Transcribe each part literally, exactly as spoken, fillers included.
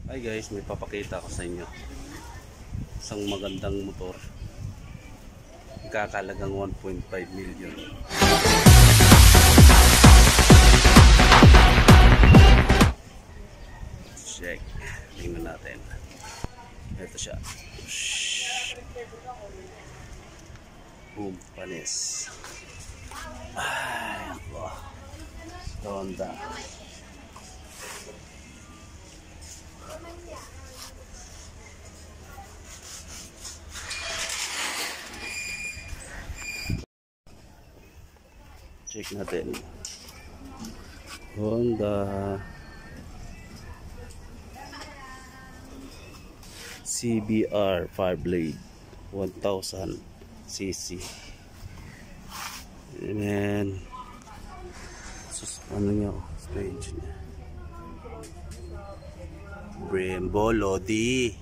Hi guys, may papakita ko sa inyo isang magandang motor, kakalagang one point five million. Check, tingnan natin. Ito siya. Boom, panis. Ay, ako. Honda. Check natin. Honda C B R Fireblade one thousand C C. And sus, ano nyo, stage niya. Brembo Lodi.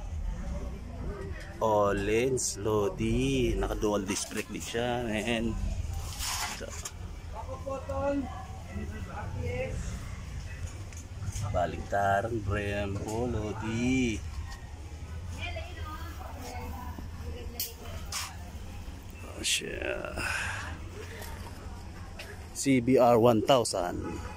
Olens Lodi. Naka dual disc brake din siya. And baliktaran Brembo Lodi. Oh siya. C B R one thousand.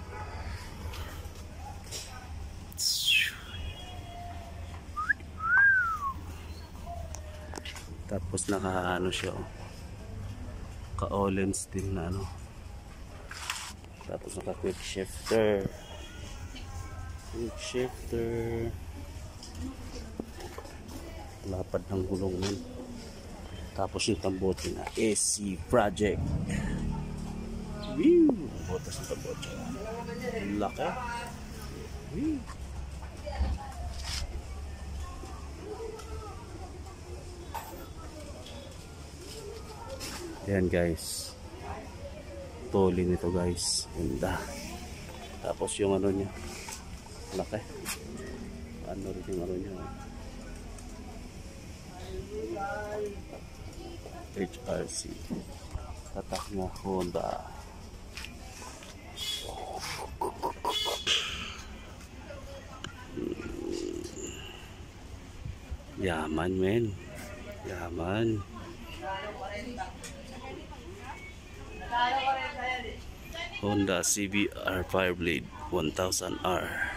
Tapos naka ano siya, ka Olens din na ano. Tapos naka quick shifter. Quick shifter. Lapad ng gulong nun. Tapos yung tambote na S C Project. Woo! Botas ng tambote. Laki. Woo! Ayan guys. Toli nito guys. Ganda. Tapos yung ano niya. Laki. Ano rin yung ano niya. H R C. Tatak niya Honda. Yaman men. Yaman. Honda C B R Fireblade one thousand R.